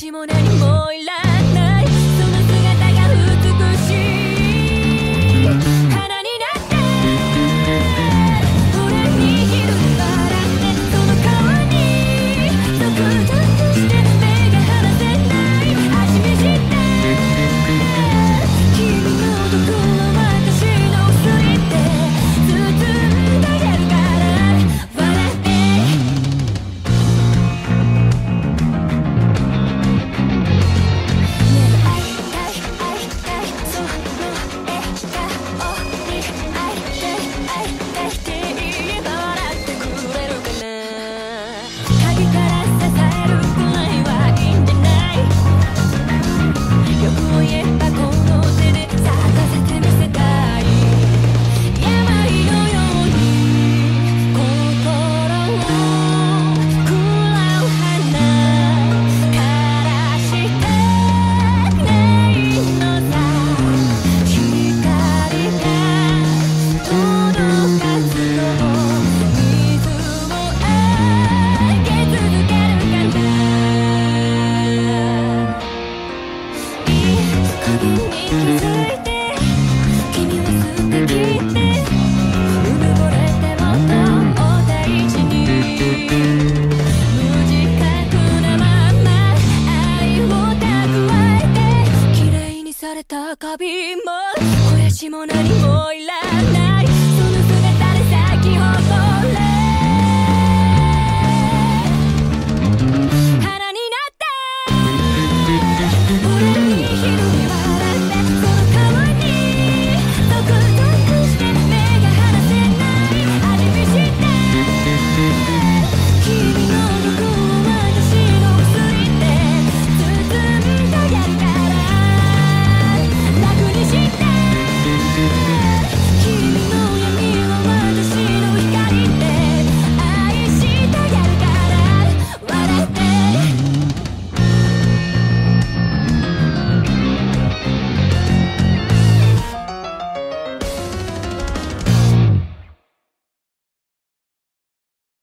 しも何もいらない、その姿が美しい花になって俺にひる笑ってその顔にゾクゾクして目が離せない味見して君の毒を私の薬で包んでやるから笑って花瓶も肥やしも何もいらない